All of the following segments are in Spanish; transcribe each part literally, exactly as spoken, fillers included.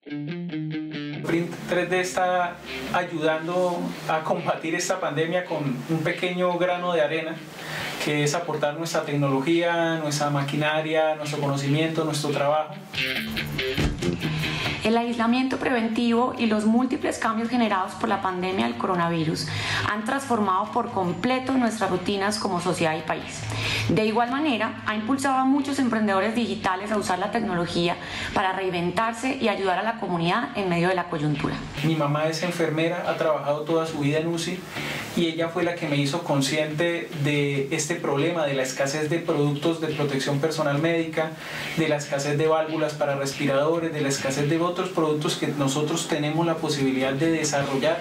Print tres D está ayudando a combatir esta pandemia con un pequeño grano de arena, que es aportar nuestra tecnología, nuestra maquinaria, nuestro conocimiento, nuestro trabajo. El aislamiento preventivo y los múltiples cambios generados por la pandemia del coronavirus han transformado por completo nuestras rutinas como sociedad y país. De igual manera, ha impulsado a muchos emprendedores digitales a usar la tecnología para reinventarse y ayudar a la comunidad en medio de la coyuntura. Mi mamá es enfermera, ha trabajado toda su vida en U C I y ella fue la que me hizo consciente de este problema, de la escasez de productos de protección personal médica, de la escasez de válvulas para respiradores, de la escasez de otros productos que nosotros tenemos la posibilidad de desarrollar.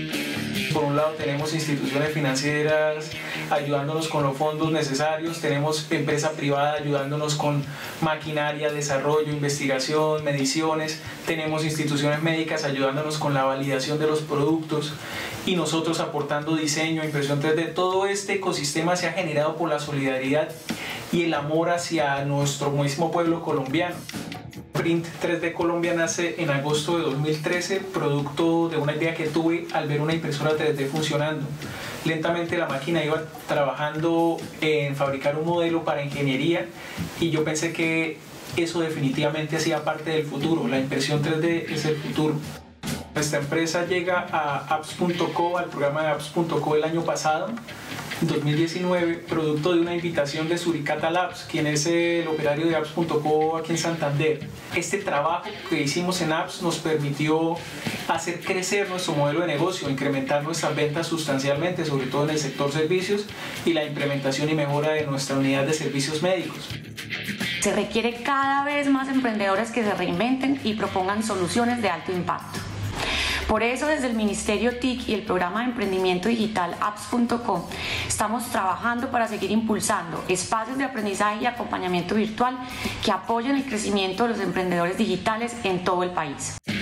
Por un lado tenemos instituciones financieras ayudándonos con los fondos necesarios, tenemos empresa privada ayudándonos con maquinaria, desarrollo, investigación, mediciones, tenemos instituciones médicas ayudándonos con la validación de los productos y nosotros aportando diseño, impresión tres D. Todo este ecosistema se ha generado por la solidaridad y el amor hacia nuestro mismo pueblo colombiano. Print tres D Colombia nace en agosto de dos mil trece, producto de una idea que tuve al ver una impresora tres D funcionando. Lentamente la máquina iba trabajando en fabricar un modelo para ingeniería y yo pensé que eso definitivamente hacía parte del futuro. La impresión tres D es el futuro. Nuestra empresa llega a apps punto co, al programa de apps punto co el año pasado, dos mil diecinueve, producto de una invitación de Suricata Labs, quien es el operario de apps punto co aquí en Santander. Este trabajo que hicimos en Apps nos permitió hacer crecer nuestro modelo de negocio, incrementar nuestras ventas sustancialmente, sobre todo en el sector servicios, y la implementación y mejora de nuestra unidad de servicios médicos. Se requiere cada vez más emprendedores que se reinventen y propongan soluciones de alto impacto. Por eso, desde el Ministerio T I C y el programa de emprendimiento digital apps punto co estamos trabajando para seguir impulsando espacios de aprendizaje y acompañamiento virtual que apoyen el crecimiento de los emprendedores digitales en todo el país.